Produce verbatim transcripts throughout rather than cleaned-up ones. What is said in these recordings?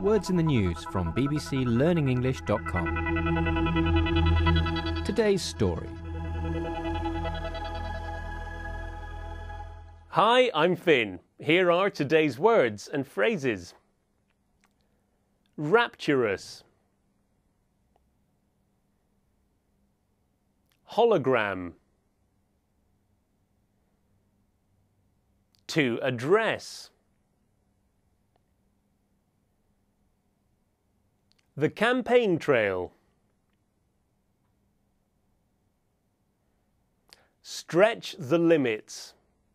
Words in the News from b b c learning english dot com. Today's story. Hi, I'm Finn. Here are today's words and phrases. Rapturous. Hologram. To address. The campaign trail. Stretch the limits.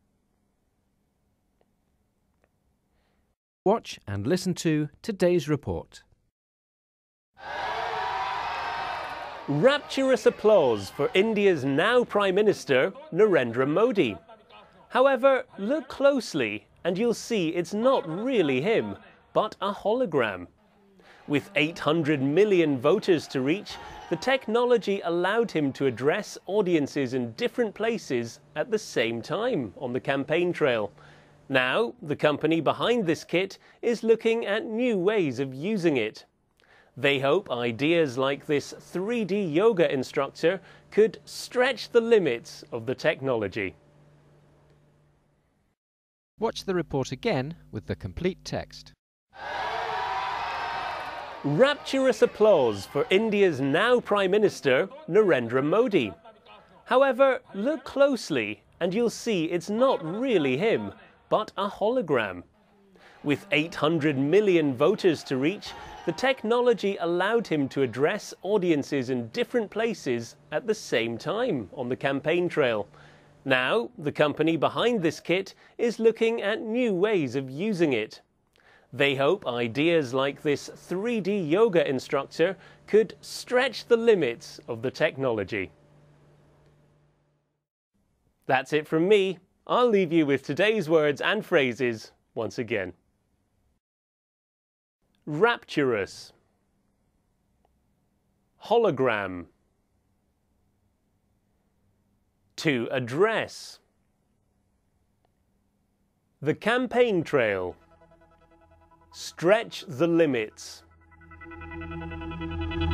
Watch and listen to today's report. Rapturous applause for India's now Prime Minister, Narendra Modi. However, look closely and you'll see it's not really him, but a hologram. With eight hundred million voters to reach, the technology allowed him to address audiences in different places at the same time on the campaign trail. Now, the company behind this kit is looking at new ways of using it. They hope ideas like this three D yoga instructor could stretch the limits of the technology. Watch the report again with the complete text. Rapturous applause for India's now Prime Minister, Narendra Modi. However, look closely and you'll see it's not really him, but a hologram. With eight hundred million voters to reach, the technology allowed him to address audiences in different places at the same time on the campaign trail. Now, the company behind this kit is looking at new ways of using it. They hope ideas like this three D yoga instructor could stretch the limits of the technology. That's it from me. I'll leave you with today's words and phrases once again. Rapturous. Hologram. To address. The campaign trail. Stretch the limits.